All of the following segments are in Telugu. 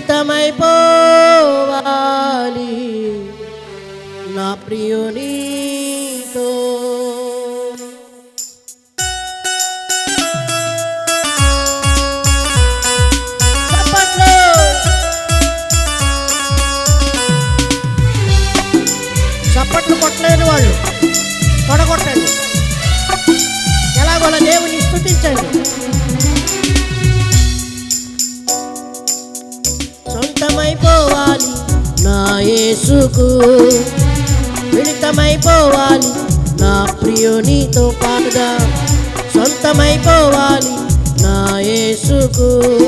మిళితమైపోవాలి నా ప్రియునితో. చప్పట్లు కొట్టలేని వాళ్ళు తొడగొట్టండి, ఎలాగోలా దేవుని స్తుతించండి. సొంతమైపోవాలి నా యేసుకు, మిళితమైపోవాలి నా ప్రియునితో పాటుగా. సొంతమైపోవాలి నా యేసుకు,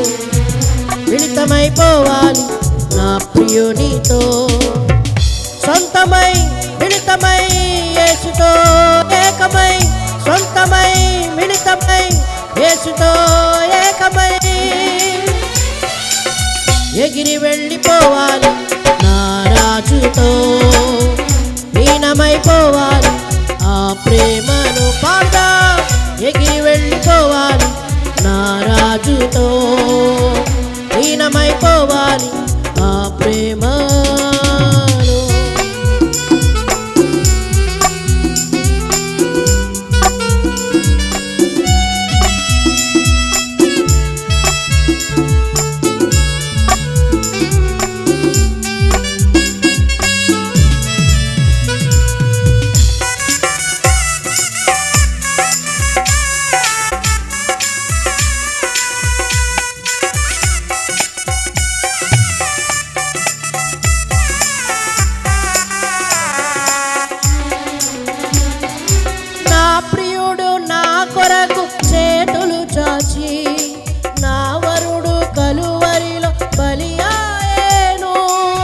మిళితమైపోవాలి నా ప్రియునితో. సొంతమై మిళితమై యేసుతో ఏకమై, సొంతమై మిళితమై యేసుతో ఏకమై ఎగిరి వెళ్ళిపోవాలి నా రాజుతో. లీనమైపోవాలి ఆ ప్రేమను పాడుదా. ఎగిరి వెళ్ళిపోవాలి నా రాజుతో, లీనమైపోవాలి ఆ ప్రేమ. చేతులు చాచి నా వరుడు కలువరిలో బలియాయేను.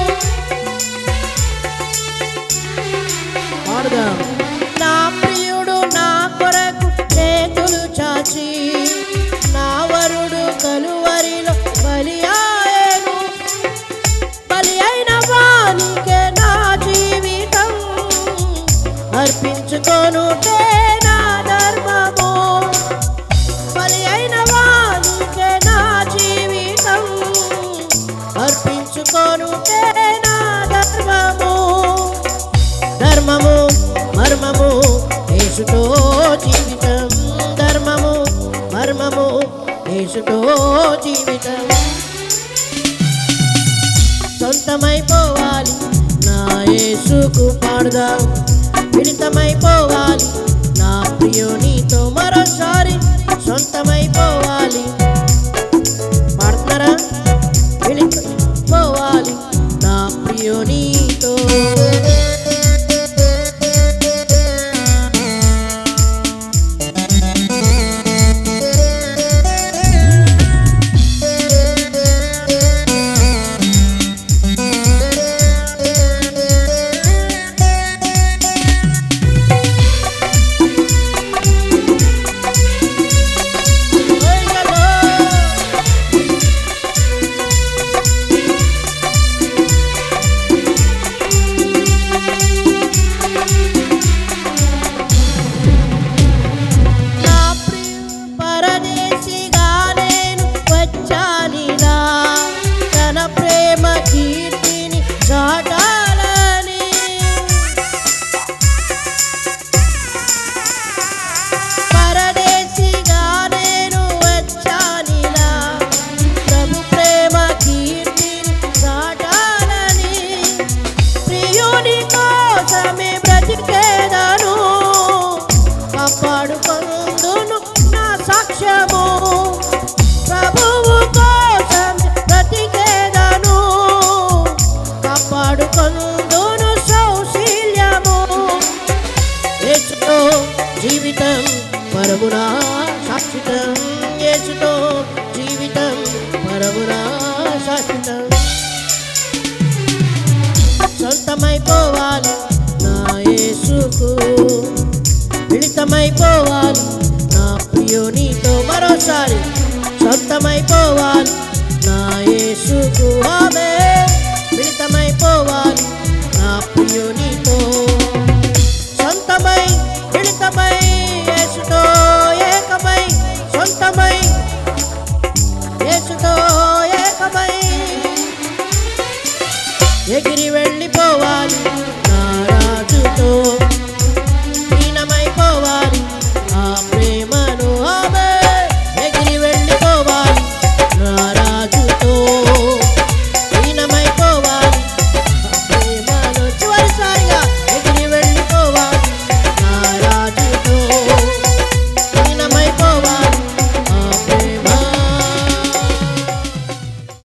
నా ప్రియుడు నా కొరకు చేతులు చాచి నా వరుడు కలువరిలో బలియాయేను. బలి అయిన వానికే నా జీవితం అర్పించుకొనుటే నా ధర్మము. బలి అయిన వానికే నా జీవితం అర్పించుకొనుటే నా ధర్మము. ధర్మము మర్మము యేసుతో జీవితం, ధర్మము మర్మము యేసుతో జీవితం. సొంతమైపోవాలి నా యేసుకు పాడుదా. మిళితమైపోవాలి నా ప్రియునితో. మరోసారి సొంతమైపోవాలి, పాడుతున్నారా? మిళితమైపోవాలి నా ప్రియునితో. కాపాడుకొందును నా సాక్ష్యము, ప్రభువు కోసం బ్రతికేదను. కాపాడుకొందును సౌశీల్యము, యేసుతో జీవితం పరమునా శాశ్వతం. యేసుతో జీవితం పరమునా శాశ్వతం. సొంతమైపోవాలి నా యేసుకు, మిళితమైపోవాలి నా ప్రియునితో. మరోసారి సొంతమైపోవాలి నా యేసుకు. ఆమేన్. మిళితమైపోవాలి నా ప్రియునితో. సొంతమై మిళితమై యేసుతో ఏకమై, సొంతమై యేసుతో ఏకమై ఎగిరి